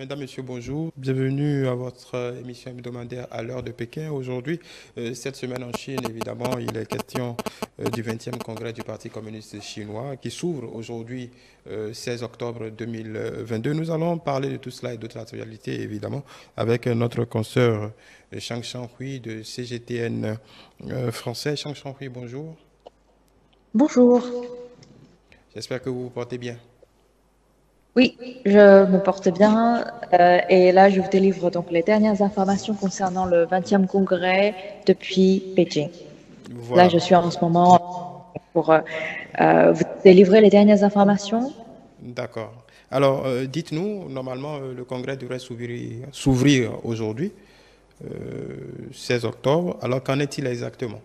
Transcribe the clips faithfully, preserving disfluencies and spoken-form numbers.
Mesdames, Messieurs, bonjour. Bienvenue à votre euh, émission hebdomadaire à l'heure de Pékin. Aujourd'hui, euh, cette semaine en Chine, évidemment, il est question euh, du vingtième congrès du Parti communiste chinois qui s'ouvre aujourd'hui, euh, seize octobre deux mille vingt-deux. Nous allons parler de tout cela et d'autres actualités, évidemment, avec euh, notre consoeur euh, Shang Shanghui de C G T N euh, français. Shang Shanghui, bonjour. Bonjour. J'espère que vous vous portez bien. Oui, je me porte bien euh, et là je vous délivre donc les dernières informations concernant le vingtième congrès depuis Beijing. Là Voilà. je suis en ce moment pour euh, euh, vous délivrer les dernières informations. D'accord. Alors, euh, dites-nous, normalement, euh, le congrès devrait s'ouvrir s'ouvrir aujourd'hui, euh, seize octobre. Alors, qu'en est-il exactement?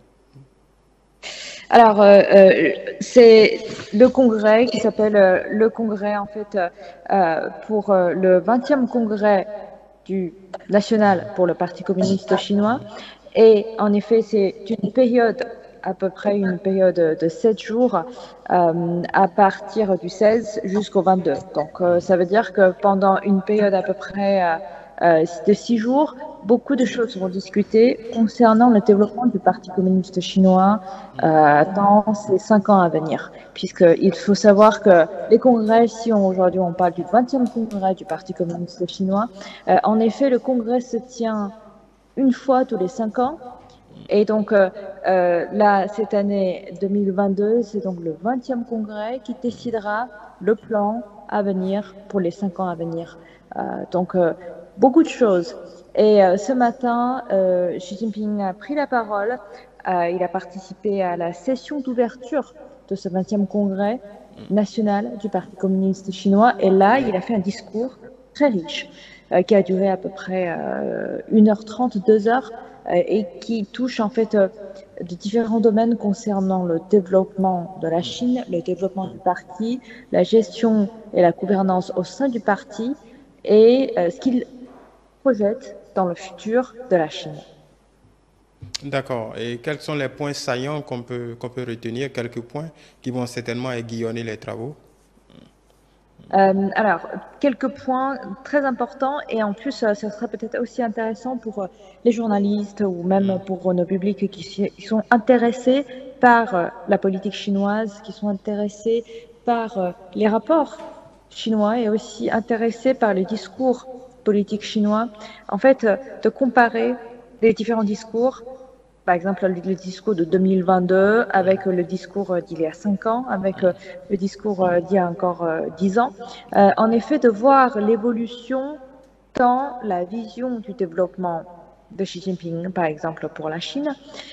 Alors euh, euh, c'est le congrès qui s'appelle euh, le congrès en fait euh, euh, pour euh, le vingtième congrès du national pour le Parti communiste chinois. Et en effet, c'est une période, à peu près une période de sept jours, euh, à partir du seize jusqu'au vingt-deux. Donc, euh, ça veut dire que pendant une période à peu près euh, euh, de six jours, beaucoup de choses seront discutées concernant le développement du Parti communiste chinois euh, dans ces cinq ans à venir. Puisqu'il faut savoir que les congrès, si on, aujourd'hui on parle du vingtième congrès du Parti communiste chinois, euh, en effet, le congrès se tient une fois tous les cinq ans. Et donc euh, euh, là, cette année deux mille vingt-deux, c'est donc le vingtième congrès qui décidera le plan à venir pour les cinq ans à venir. Euh, donc euh, beaucoup de choses. Et euh, ce matin, euh, Xi Jinping a pris la parole. Euh, il a participé à la session d'ouverture de ce vingtième congrès national du Parti communiste chinois. Et là, il a fait un discours très riche euh, qui a duré à peu près euh, une heure trente, deux heures, euh, et qui touche en fait euh, de différents domaines concernant le développement de la Chine, le développement du parti, la gestion et la gouvernance au sein du parti et euh, ce qu'il projette dans le futur de la Chine. D'accord. Et quels sont les points saillants qu'on peut, qu'on peut retenir, quelques points qui vont certainement aiguillonner les travaux? Euh, alors, quelques points très importants et en plus, euh, ça sera peut-être aussi intéressant pour euh, les journalistes ou même pour nos publics qui, s'y- qui sont intéressés par euh, la politique chinoise, qui sont intéressés par euh, les rapports chinois et aussi intéressés par les discours politiques chinois. En fait, euh, de comparer les différents discours, par exemple, le, le discours de deux mille vingt-deux avec le discours euh, d'il y a cinq ans, avec euh, le discours euh, d'il y a encore euh, dix ans. Euh, en effet, de voir l'évolution dans la vision du développement de Xi Jinping, par exemple, pour la Chine.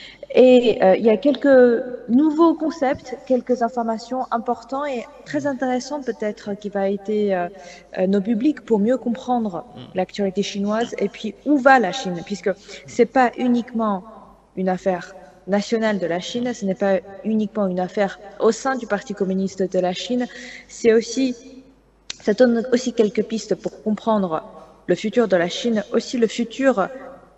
Et euh, il y a quelques nouveaux concepts, quelques informations importantes et très intéressantes peut-être qui va aider euh, euh, nos publics pour mieux comprendre l'actualité chinoise et puis où va la Chine, puisque c'est pas uniquement une affaire nationale de la Chine, ce n'est pas uniquement une affaire au sein du Parti communiste de la Chine, c'est aussi, ça donne aussi quelques pistes pour comprendre le futur de la Chine, aussi le futur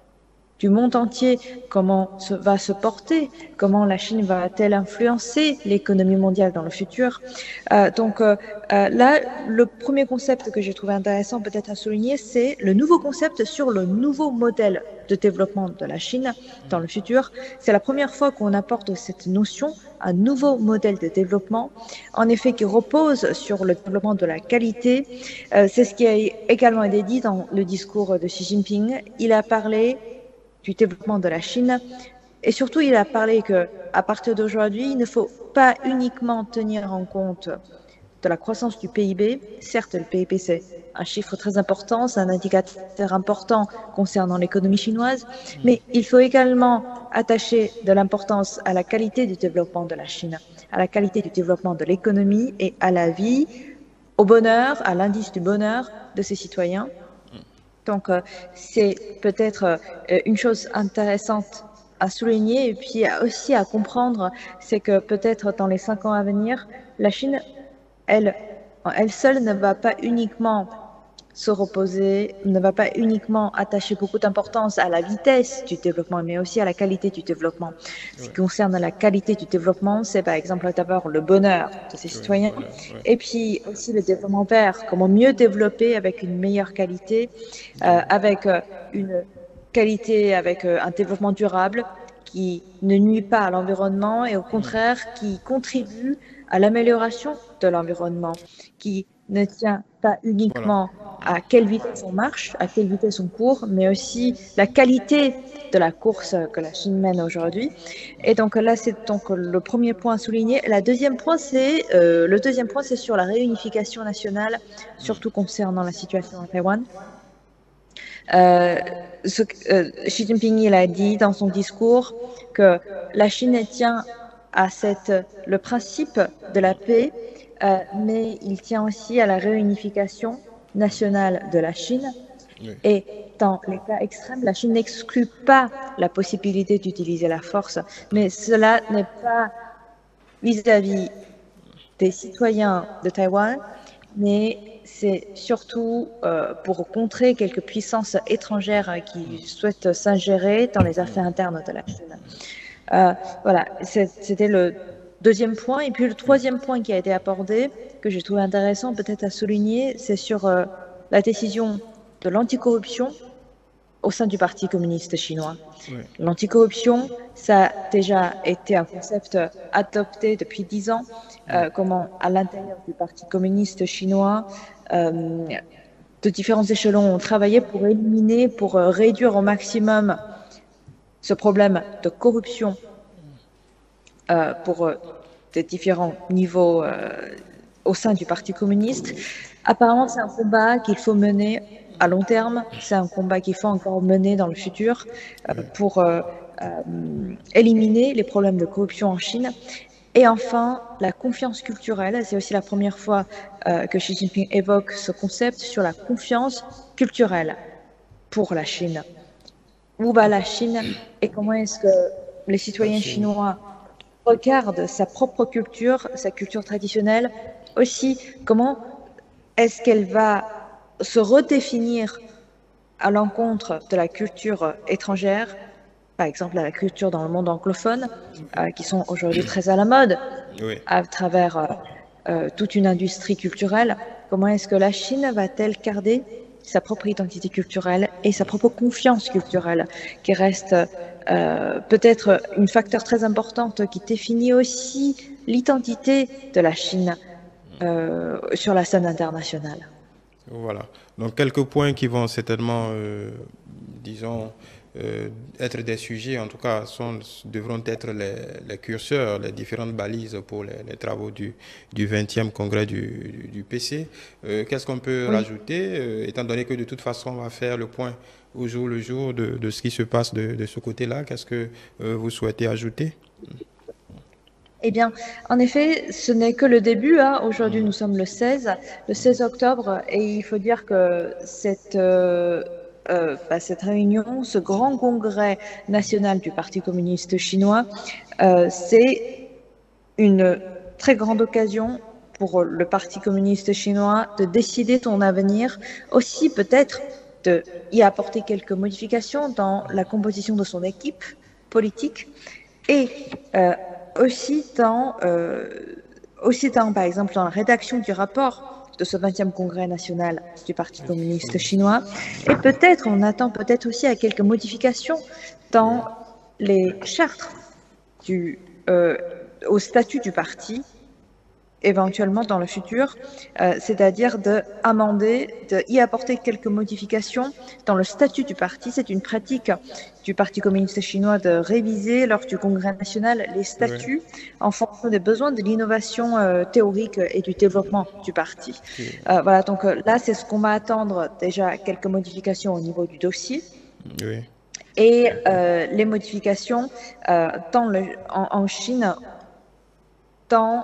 du monde entier, comment se, va se porter, comment la Chine va-t-elle influencer l'économie mondiale dans le futur. Euh, donc euh, euh, là, le premier concept que j'ai trouvé intéressant peut-être à souligner, c'est le nouveau concept sur le nouveau modèle de développement de la Chine dans le futur. C'est la première fois qu'on apporte cette notion, un nouveau modèle de développement, en effet qui repose sur le développement de la qualité. Euh, c'est ce qui a également été dit dans le discours de Xi Jinping. Il a parlé du développement de la Chine. Et surtout, il a parlé que, à partir d'aujourd'hui, il ne faut pas uniquement tenir en compte de la croissance du P I B. Certes, le P I B, c'est un chiffre très important, c'est un indicateur important concernant l'économie chinoise, mais il faut également attacher de l'importance à la qualité du développement de la Chine, à la qualité du développement de l'économie et à la vie, au bonheur, à l'indice du bonheur de ses citoyens. Donc, euh, c'est peut-être euh, une chose intéressante à souligner et puis aussi à comprendre, c'est que peut-être dans les cinq ans à venir, la Chine, elle, elle seule ne va pas uniquement se reposer, ne va pas uniquement attacher beaucoup d'importance à la vitesse du développement, mais aussi à la qualité du développement. Ce qui concerne la qualité du développement, c'est par exemple d'abord le bonheur de ses citoyens, voilà, ouais. et puis aussi le développement vert, comment mieux développer avec une meilleure qualité, euh, avec euh, une qualité, avec euh, un développement durable qui ne nuit pas à l'environnement et au contraire qui contribue à l'amélioration de l'environnement, qui ne tient pas uniquement à quelle vitesse on marche, à quelle vitesse on court, mais aussi la qualité de la course que la Chine mène aujourd'hui. Et donc là, c'est donc le premier point à souligner. La deuxième point, c'est euh, le deuxième point, c'est sur la réunification nationale, surtout concernant la situation à Taïwan. Euh, ce, euh, Xi Jinping il a dit dans son discours que la Chine tient à cette, le principe de la paix, euh, mais il tient aussi à la réunification nationale de la Chine. Oui. Et dans les cas extrêmes, la Chine n'exclut pas la possibilité d'utiliser la force, mais cela n'est pas vis-à-vis des citoyens de Taïwan, mais c'est surtout euh, pour contrer quelques puissances étrangères qui souhaitent s'ingérer dans les affaires internes de la Chine. Euh, voilà, c'était le deuxième point. Et puis le troisième point qui a été abordé, que j'ai trouvé intéressant peut-être à souligner, c'est sur euh, la décision de l'anticorruption au sein du Parti communiste chinois. Oui. L'anticorruption, ça a déjà été un concept adopté depuis dix ans, euh, comment à l'intérieur du Parti communiste chinois, euh, de différents échelons ont travaillé pour éliminer, pour euh, réduire au maximum ce problème de corruption euh, pour euh, des différents niveaux euh, au sein du Parti communiste. Apparemment, c'est un combat qu'il faut mener à long terme, c'est un combat qu'il faut encore mener dans le futur euh, pour euh, euh, éliminer les problèmes de corruption en Chine. Et enfin, la confiance culturelle. C'est aussi la première fois euh, que Xi Jinping évoque ce concept sur la confiance culturelle pour la Chine. Où va la Chine et comment est-ce que les citoyens chinois regardent sa propre culture, sa culture traditionnelle, aussi comment est-ce qu'elle va se redéfinir à l'encontre de la culture étrangère, par exemple la culture dans le monde anglophone, euh, qui sont aujourd'hui très à la mode, oui. à travers euh, euh, toute une industrie culturelle. Comment est-ce que la Chine va-t-elle garder sa propre identité culturelle et sa propre confiance culturelle, qui reste euh, peut-être un facteur très important qui définit aussi l'identité de la Chine euh, sur la scène internationale. Voilà. Donc, quelques points qui vont certainement, euh, disons, euh, être des sujets, en tout cas, sont, devront être les, les curseurs, les différentes balises pour les, les travaux du, du vingtième congrès du, du P C. Euh, Qu'est-ce qu'on peut oui. rajouter, euh, étant donné que de toute façon, on va faire le point au jour le jour de, de ce qui se passe de, de ce côté-là. Qu'est-ce que euh, vous souhaitez ajouter ? Eh bien, en effet, ce n'est que le début. Hein. Aujourd'hui, nous sommes le seize, le seize octobre, et il faut dire que cette, euh, euh, bah, cette réunion, ce grand congrès national du Parti communiste chinois, euh, c'est une très grande occasion pour le Parti communiste chinois de décider son avenir, aussi peut-être d'y apporter quelques modifications dans la composition de son équipe politique et euh, Aussi dans, euh, aussi dans, par exemple, dans la rédaction du rapport de ce vingtième congrès national du Parti communiste chinois. Et peut-être, on attend peut-être aussi à quelques modifications dans les chartes du, euh, au statut du parti, éventuellement dans le futur, euh, c'est-à-dire d'amender, d'y apporter quelques modifications dans le statut du parti. C'est une pratique du Parti communiste chinois de réviser lors du Congrès national les statuts oui. en fonction des besoins de l'innovation euh, théorique et du développement du parti. Oui. Euh, voilà, donc euh, là, c'est ce qu'on va attendre, déjà quelques modifications au niveau du dossier. Oui. Et euh, les modifications euh, dans le, en, en Chine, dans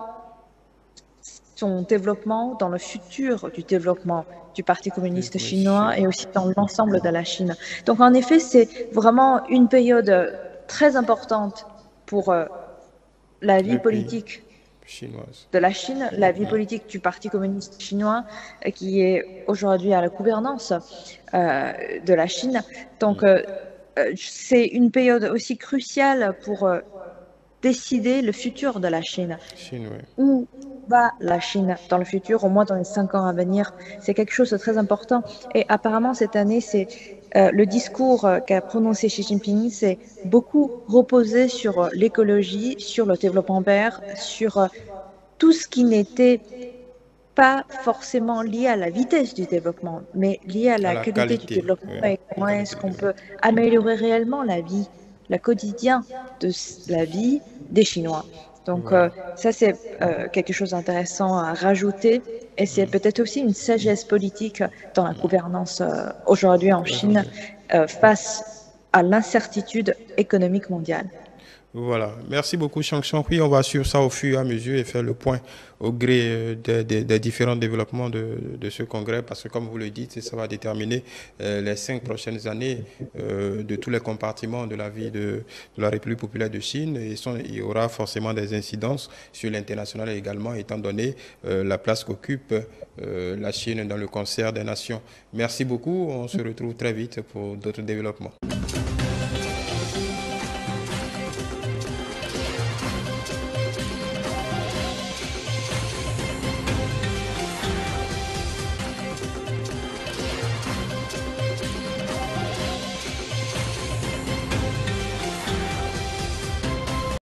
son développement, dans le futur du développement du Parti communiste chinois et aussi dans l'ensemble de la Chine. Donc en effet, c'est vraiment une période très importante pour euh, la vie politique chinoise. De la Chine, la vie politique du Parti communiste chinois, euh, qui est aujourd'hui à la gouvernance euh, de la Chine. Donc, euh, euh, c'est une période aussi cruciale pour euh, décider le futur de la Chine. Chine, oui. Où va la Chine dans le futur, au moins dans les cinq ans à venir? C'est quelque chose de très important. Et apparemment, cette année, c'est euh, le discours euh, qu'a prononcé Xi Jinping, c'est beaucoup reposé sur euh, l'écologie, sur le développement vert, sur euh, tout ce qui n'était pas forcément lié à la vitesse du développement, mais lié à À la la qualité du qualité, développement oui, et la comment est-ce qualité qu'on de peut améliorer réellement la vie, le quotidien de la vie des Chinois. Donc Voilà. euh, ça, c'est euh, quelque chose d'intéressant à rajouter et c'est peut-être aussi une sagesse politique dans la gouvernance euh, aujourd'hui en Chine euh, face à l'incertitude économique mondiale. Voilà. Merci beaucoup, Chang Chang. Oui, on va suivre ça au fur et à mesure et faire le point au gré euh, des, des- des différents développements de, de ce congrès, parce que, comme vous le dites, ça va déterminer euh, les cinq prochaines années euh, de tous les compartiments de la vie de, de la République populaire de Chine. Et son- il y aura forcément des incidences sur l'international également, étant donné euh, la place qu'occupe euh, la Chine dans le concert des nations. Merci beaucoup. On se retrouve très vite pour d'autres développements.